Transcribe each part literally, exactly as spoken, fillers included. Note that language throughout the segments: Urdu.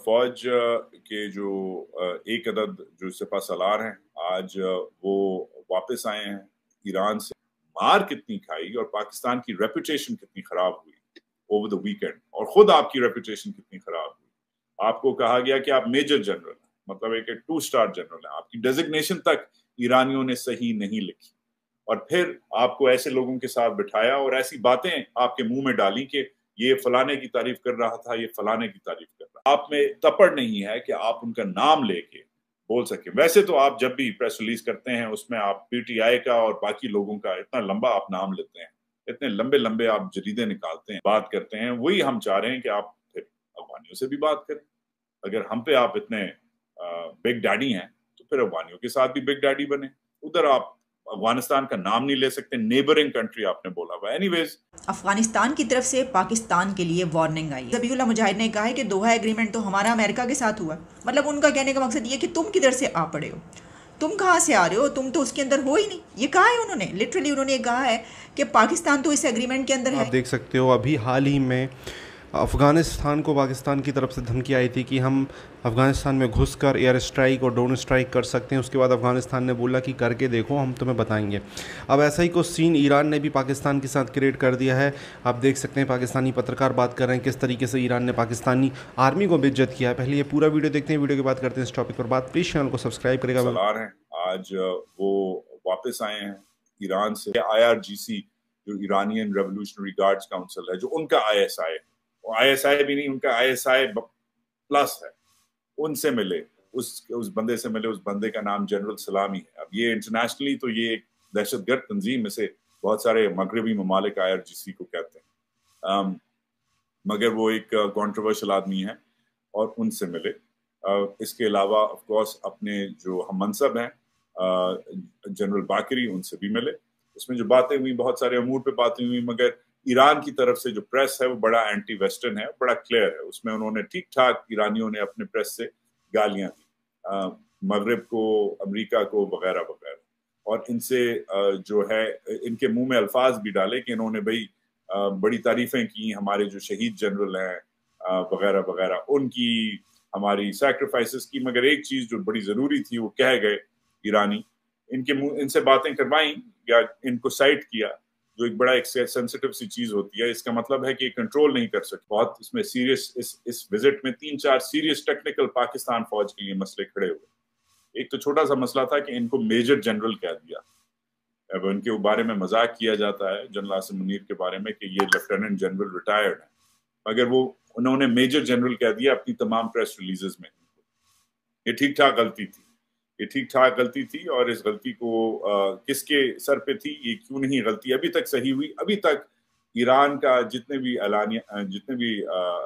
فوج کے جو ایک عدد جو سپہ سالار ہیں آج وہ واپس آئے ہیں ایران سے. مار کتنی کھائی اور پاکستان کی ریپوٹیشن کتنی خراب ہوئی اوور دا ویکینڈ، اور خود آپ کی ریپوٹیشن کتنی خراب ہوئی. آپ کو کہا گیا کہ آپ میجر جنرل ہیں، مطلب ایک ٹو سٹار جنرل ہیں. آپ کی ڈیزگنیشن تک ایرانیوں نے صحیح نہیں لکھی، اور پھر آپ کو ایسے لوگوں کے ساتھ بٹھایا اور ایسی باتیں آپ کے منہ میں ڈالی کہ یہ فلانے کی تعریف کر رہا تھا، یہ فلانے کی تعریف کر رہا. آپ میں تپڑ نہیں ہے کہ آپ ان کا نام لے کے بول سکیں. ویسے تو آپ جب بھی پریس ریلیز کرتے ہیں اس میں آپ پی ٹی آئی کا اور باقی لوگوں کا اتنا لمبا آپ نام لیتے ہیں، اتنے لمبے لمبے آپ جریدے نکالتے ہیں، بات کرتے ہیں. وہی ہم چاہ رہے ہیں کہ آپ پھر افغانیوں سے بھی بات کریں. اگر ہم پہ آپ اتنے بگ ڈیڈی ہیں تو پھر افغانیوں کے ساتھ بھی بگ ڈیڈی بنے. ادھر آپ افغانستان کا نام نہیں لے سکتے، نیبرنگ کنٹری آپ نے بولا ہوا. اینی ویز افغانستان کی طرف سے پاکستان کے لیے وارننگ آئی. ذبیح اللہ مجاہد نے کہا ہے کہ دوحہ ایگریمنٹ تو ہمارا امریکہ کے ساتھ ہوا. مطلب ان کا کہنے کا مقصد یہ کہ تم کدھر سے آ پڑے ہو، تم کہاں سے آ رہے ہو، تم تو اس کے اندر ہو ہی نہیں. یہ کہا ہے انہوں نے، لٹرلی انہوں نے یہ کہا ہے کہ پاکستان تو اس ایگریمنٹ کے اندر ہے. آپ دیکھ سکتے ہو ابھی حال ہی میں افغانستان کو پاکستان کی طرف سے دھمکی آئی تھی کہ ہم افغانستان میں گھس کر ایئر اسٹرائک اور ڈرون اسٹرائک کر سکتے ہیں. اس کے بعد افغانستان نے بولا کہ کر کے دیکھو، ہم تمہیں بتائیں گے. اب ایسا ہی کوئی سین ایران نے بھی پاکستان کے ساتھ کریٹ کر دیا ہے. آپ دیکھ سکتے ہیں پاکستانی پترکار بات کر رہے ہیں کس طریقے سے ایران نے پاکستانی آرمی کو بے عزت کیا ہے. پہلے یہ پورا ویڈیو دیکھتے ہیں، ویڈیو کے بعد کرتے ہیں اس ٹاپک پر بات. پلیز چینل کو سبسکرائب کرے گا. سالار ہیں آج وہ واپس آئے ہیں ایران سے. آئی آر جی سی جو ایرانین ریولوشنری گارڈز کاؤنسل ہے، جو ان کا I S I I S I بھی نہیں، ان کا آئی ایس آئی پلس ہے، ان سے ملے، اس اس بندے سے ملے. اس بندے کا نام جنرل سلامی ہے. اب یہ انٹرنیشنلی تو یہ ایک دہشت گرد تنظیم میں سے بہت سارے مغربی ممالک آئی آر جی سی کو کہتے ہیں، مگر وہ ایک کانٹروورشل آدمی ہے اور ان سے ملے. اس کے علاوہ آف کورس اپنے جو ہم منصب ہیں جنرل باقری، ان سے بھی ملے. اس میں جو باتیں ہوئی بہت سارے امور پہ باتیں ہوئی، مگر ایران کی طرف سے جو پریس ہے وہ بڑا اینٹی ویسٹرن ہے، بڑا کلیئر ہے. اس میں انہوں نے ٹھیک ٹھاک ایرانیوں نے اپنے پریس سے گالیاں دی مغرب کو، امریکہ کو، وغیرہ وغیرہ. اور ان سے جو ہے ان کے منہ میں الفاظ بھی ڈالے کہ انہوں نے بھائی بڑی تعریفیں کی ہمارے جو شہید جنرل ہیں وغیرہ وغیرہ، ان کی ہماری سیکریفائسز کی. مگر ایک چیز جو بڑی ضروری تھی وہ کہہ گئے ایرانی، ان کے منہ ان سے باتیں کروائیں یا ان کو سائٹ کیا، جو ایک بڑا ایک سینسٹیو سی چیز ہوتی ہے. اس کا مطلب ہے کہ کنٹرول نہیں کر سکتے. بہت اس میں سیریس اس اس وزٹ میں تین چار سیریس ٹیکنیکل پاکستان فوج کے لیے مسئلے کھڑے ہوئے. ایک تو چھوٹا سا مسئلہ تھا کہ ان کو میجر جنرل کہہ دیا. اب ان کے بارے میں مذاق کیا جاتا ہے جنرل عاصم منیر کے بارے میں کہ یہ لیفٹیننٹ جنرل ریٹائرڈ ہے، مگر وہ انہوں نے میجر جنرل کہہ دیا اپنی تمام پریس ریلیزز میں. یہ ٹھیک ٹھاک غلطی تھی، یہ ٹھیک ٹھاک غلطی تھی. اور اس غلطی کو کس کے سر پہ تھی، یہ کیوں نہیں غلطی ابھی تک صحیح ہوئی. ابھی تک ایران کا جتنے بھی اعلانیہ جتنے بھی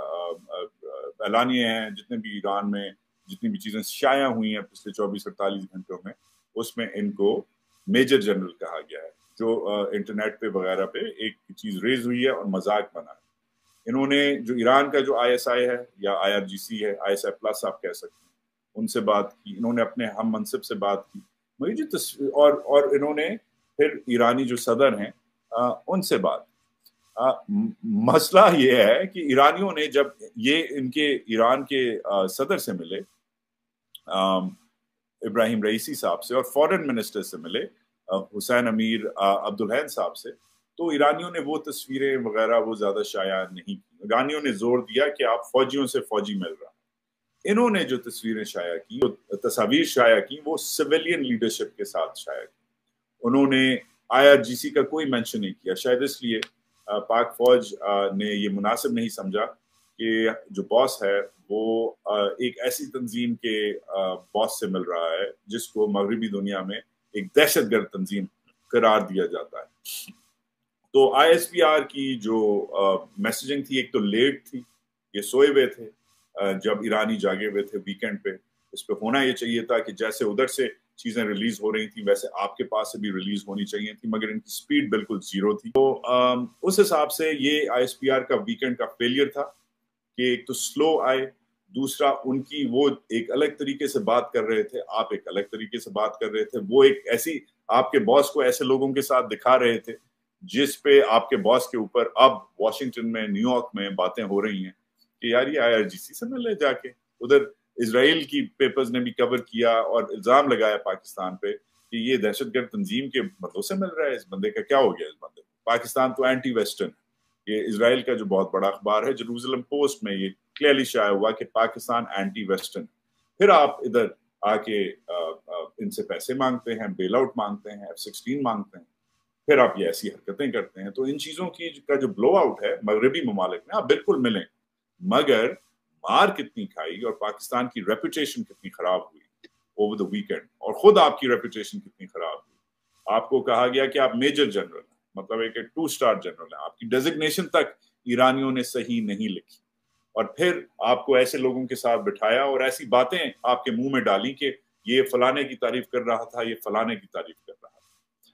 اعلانیے ہیں، جتنے بھی ایران میں جتنی بھی چیزیں شائع ہوئی ہیں پچھلے چوبیس اڑتالیس گھنٹوں میں، اس میں ان کو میجر جنرل کہا گیا ہے. جو انٹرنیٹ پہ وغیرہ پہ ایک چیز ریز ہوئی ہے اور مذاق بنا ہے. انہوں نے جو ایران کا جو آئی ایس آئی ہے یا آئی آر جی سی ہے، آئی ایس آئی پلس آپ کہہ سکتے ہیں، ان سے بات کی. انہوں نے اپنے ہم منصب سے بات کی. مجھے جو تصویر اور اور انہوں نے پھر ایرانی جو صدر ہیں آ, ان سے بات. آ, مسئلہ یہ ہے کہ ایرانیوں نے جب یہ ان کے ایران کے آ, صدر سے ملے آ, ابراہیم رئیسی صاحب سے، اور فورن منسٹر سے ملے حسین امیر عبدالحین صاحب سے، تو ایرانیوں نے وہ تصویریں وغیرہ وہ زیادہ شائع نہیں کی. ایرانیوں نے زور دیا کہ آپ فوجیوں سے فوجی مل رہا. انہوں نے جو تصویریں شائع کی، جو تصاویر شائع کی، وہ سویلین لیڈرشپ کے ساتھ شائع کی. انہوں نے آئی آر جی سی کا کوئی مینشن نہیں کیا. شاید اس لیے پاک فوج نے یہ مناسب نہیں سمجھا کہ جو باس ہے وہ ایک ایسی تنظیم کے باس سے مل رہا ہے جس کو مغربی دنیا میں ایک دہشت گرد تنظیم قرار دیا جاتا ہے. تو آئی ایس پی آر کی جو میسیجنگ تھی، ایک تو لیٹ تھی، یہ سوئے ہوئے تھے جب ایرانی جاگے ہوئے تھے ویکینڈ پہ. اس پہ ہونا یہ چاہیے تھا کہ جیسے ادھر سے چیزیں ریلیز ہو رہی تھیں ویسے آپ کے پاس سے بھی ریلیز ہونی چاہیے تھی، مگر ان کی سپیڈ بالکل زیرو تھی. تو اس حساب سے یہ آئی ایس پی آر کا ویکینڈ کا فیلئر تھا کہ ایک تو سلو آئے، دوسرا ان کی وہ ایک الگ طریقے سے بات کر رہے تھے، آپ ایک الگ طریقے سے بات کر رہے تھے. وہ ایک ایسی آپ کے باس کو ایسے لوگوں کے ساتھ دکھا رہے تھے جس پہ آپ کے باس کے اوپر اب واشنگٹن میں، نیو یارک میں باتیں ہو رہی ہیں کہ یار یہ آئی آر جی سی سے ملے جا کے، ادھر اسرائیل کی پیپرز نے بھی کور کیا اور الزام لگایا پاکستان پہ کہ یہ دہشت گرد تنظیم کے مددوں سے مل رہا ہے. اس بندے کا کیا ہو گیا؟ اس بندے پاکستان تو اینٹی ویسٹرن. یہ اسرائیل کا جو بہت بڑا اخبار ہے جیروزلم پوسٹ میں یہ کلیئرلی شائع ہوا کہ پاکستان اینٹی ویسٹرن. پھر آپ ادھر آ کے ان سے پیسے مانگتے ہیں, بیل آؤٹ مانگتے ہیں, ایف سکسٹین مانگتے ہیں, پھر آپ یہ ایسی حرکتیں کرتے ہیں. تو ان چیزوں کی کا جو بلو آؤٹ ہے مغربی ممالک میں آپ بالکل ملیں, مگر مار کتنی کھائی اور پاکستان کی ریپوٹیشن کتنی خراب ہوئی اوور دا ویکینڈ, اور خود آپ کی ریپوٹیشن کتنی خراب ہوئی. آپ کو کہا گیا کہ آپ میجر جنرل ہیں, مطلب ایک ٹو اسٹار جنرل ہیں, آپ کی ڈیزگنیشن تک ایرانیوں نے صحیح نہیں لکھی, اور پھر آپ کو ایسے لوگوں کے ساتھ بٹھایا اور ایسی باتیں آپ کے منہ میں ڈالی کہ یہ فلانے کی تعریف کر رہا تھا, یہ فلانے کی تعریف کر رہا تھا.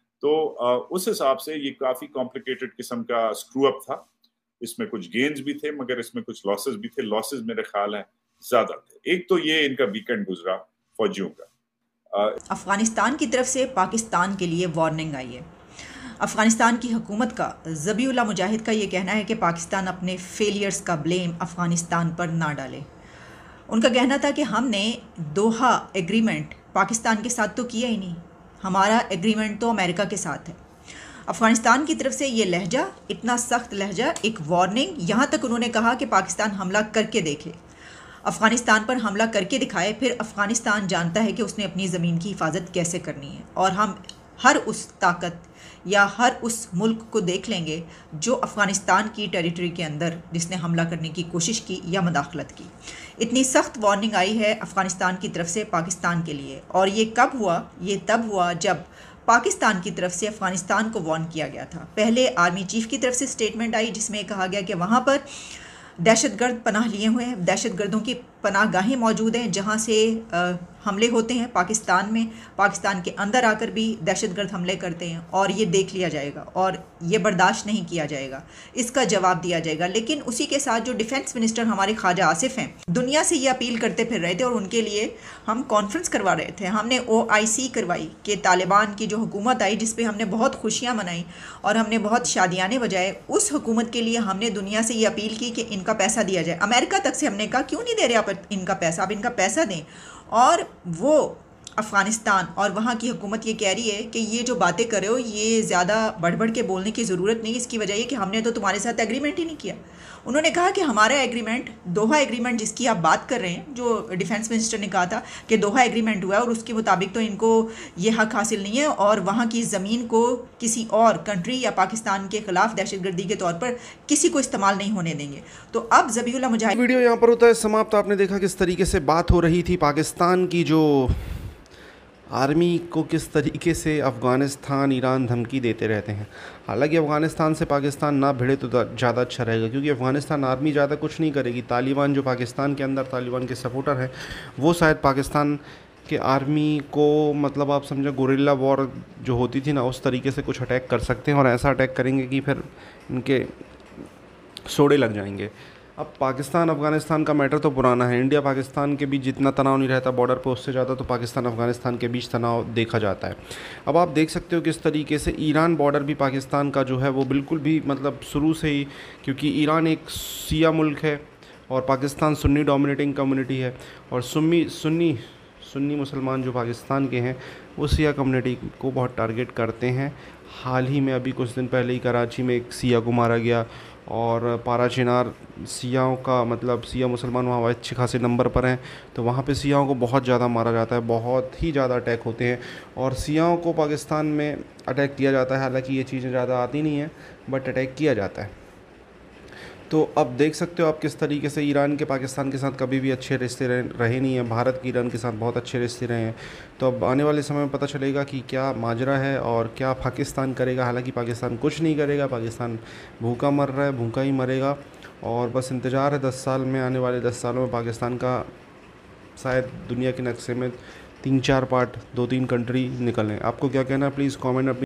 تو اس حساب سے یہ کافی کمپلیکیٹڈ قسم کا اسکرو اپ تھا. اس میں کچھ گینز بھی تھے مگر اس میں کچھ لاسز بھی تھے. لاسز میرے خیال ہیں زیادہ تھے. ایک تو یہ ان کا ویکینڈ گزرا فوجیوں کا. افغانستان کی طرف سے پاکستان کے لیے وارننگ آئی ہے. افغانستان کی حکومت کا ذبیح اللہ مجاہد کا یہ کہنا ہے کہ پاکستان اپنے فیلیئرز کا بلیم افغانستان پر نہ ڈالے. ان کا کہنا تھا کہ ہم نے دوحہ ایگریمنٹ پاکستان کے ساتھ تو کیا ہی نہیں, ہمارا ایگریمنٹ تو امریکہ کے ساتھ ہے. افغانستان کی طرف سے یہ لہجہ, اتنا سخت لہجہ, ایک وارننگ. یہاں تک انہوں نے کہا کہ پاکستان حملہ کر کے دیکھے, افغانستان پر حملہ کر کے دکھائے, پھر افغانستان جانتا ہے کہ اس نے اپنی زمین کی حفاظت کیسے کرنی ہے, اور ہم ہر اس طاقت یا ہر اس ملک کو دیکھ لیں گے جو افغانستان کی ٹیریٹری کے اندر جس نے حملہ کرنے کی کوشش کی یا مداخلت کی. اتنی سخت وارننگ آئی ہے افغانستان کی طرف سے پاکستان کے لیے. اور یہ کب ہوا؟ یہ تب ہوا جب پاکستان کی طرف سے افغانستان کو وارن کیا گیا تھا. پہلے آرمی چیف کی طرف سے سٹیٹمنٹ آئی جس میں کہا گیا کہ وہاں پر دہشت گرد پناہ لیے ہوئے ہیں, دہشت گردوں کی پناہ گاہیں موجود ہیں جہاں سے حملے ہوتے ہیں پاکستان میں, پاکستان کے اندر آ کر بھی دہشت گرد حملے کرتے ہیں, اور یہ دیکھ لیا جائے گا اور یہ برداشت نہیں کیا جائے گا, اس کا جواب دیا جائے گا. لیکن اسی کے ساتھ جو ڈیفنس منسٹر ہمارے خواجہ آصف ہیں دنیا سے یہ اپیل کرتے پھر رہے تھے, اور ان کے لیے ہم کانفرنس کروا رہے تھے. ہم نے او آئی سی کروائی کہ طالبان کی جو حکومت آئی جس پہ ہم نے بہت خوشیاں منائیں اور ہم نے بہت شادیانے بجائے, اس حکومت کے لیے ہم نے دنیا سے یہ اپیل کی کہ ان کا پیسہ دیا جائے. امریکہ تک سے ہم نے کہا کیوں نہیں دے رہے آپ ان کا پیسہ, آپ ان کا پیسہ دیں. اور وہ افغانستان اور وہاں کی حکومت یہ کہہ رہی ہے کہ یہ جو باتیں کر رہے ہو یہ زیادہ بڑھ بڑھ کے بولنے کی ضرورت نہیں, اس کی وجہ یہ کہ ہم نے تو تمہارے ساتھ ایگریمنٹ ہی نہیں کیا. انہوں نے کہا کہ ہمارا ایگریمنٹ دوحہ ایگریمنٹ جس کی آپ بات کر رہے ہیں, جو ڈیفنس منسٹر نے کہا تھا کہ دوحہ ایگریمنٹ ہوا ہے اور اس کے مطابق تو ان کو یہ حق حاصل نہیں ہے, اور وہاں کی زمین کو کسی اور کنٹری یا پاکستان کے خلاف دہشت گردی کے طور پر کسی کو استعمال نہیں ہونے دیں گے. تو اب ذبیح اللہ مجاہد ویڈیو یہاں پر ہوتا ہے سماپت. آپ نے دیکھا کس طریقے سے بات ہو رہی تھی پاکستان کی, جو آرمی کو کس طریقے سے افغانستان ایران دھمکی دیتے رہتے ہیں. حالانکہ افغانستان سے پاکستان نہ بھیڑے تو زیادہ اچھا رہے گا, کیونکہ افغانستان آرمی زیادہ کچھ نہیں کرے گی. طالبان جو پاکستان کے اندر طالبان کے سپورٹر ہیں وہ شاید پاکستان کہ آرمی کو مطلب آپ سمجھیں گوریلا وار جو ہوتی تھی نا اس طریقے سے کچھ اٹیک کر سکتے ہیں, اور ایسا اٹیک کریں گے کہ پھر ان کے سوڑے لگ جائیں گے. اب پاکستان افغانستان کا میٹر تو پرانا ہے. انڈیا پاکستان کے بیچ جتنا تناؤ نہیں رہتا بارڈر پہ, اس سے زیادہ تو پاکستان افغانستان کے بیچ تناؤ دیکھا جاتا ہے. اب آپ دیکھ سکتے ہو کس طریقے سے ایران بارڈر بھی پاکستان کا جو ہے وہ بالکل بھی مطلب شروع سے ہی, کیونکہ ایران ایک شیعہ ملک ہے اور پاکستان سنی ڈومینیٹنگ کمیونٹی ہے, اور سنی سنی سنی مسلمان جو پاکستان کے ہیں وہ سیاہ کمیونٹی کو بہت ٹارگٹ کرتے ہیں. حال ہی میں ابھی کچھ دن پہلے ہی کراچی میں ایک سیاہ کو مارا گیا, اور پارا چنار سیاہوں کا مطلب سیاہ مسلمان وہاں اچھے خاصے نمبر پر ہیں, تو وہاں پہ سیاہوں کو بہت زیادہ مارا جاتا ہے, بہت ہی زیادہ اٹیک ہوتے ہیں, اور سیاہوں کو پاکستان میں اٹیک کیا جاتا ہے. حالانکہ یہ چیزیں زیادہ آتی نہیں ہیں بٹ اٹیک کیا جاتا ہے. تو اب دیکھ سکتے ہو آپ کس طریقے سے ایران کے پاکستان کے ساتھ کبھی بھی اچھے رشتے رہے نہیں ہیں, بھارت کی ایران کے ساتھ بہت اچھے رشتے رہے ہیں. تو اب آنے والے سمے میں پتہ چلے گا کہ کیا ماجرا ہے اور کیا پاکستان کرے گا. حالانکہ پاکستان کچھ نہیں کرے گا, پاکستان بھوکا مر رہا ہے, بھوکا ہی مرے گا, اور بس انتظار ہے دس سال میں, آنے والے دس سالوں میں پاکستان کا شاید دنیا کے نقشے میں تین چار پارٹ, دو تین کنٹری نکلیں. آپ کو کیا کہنا ہے پلیز کامنٹ اپنی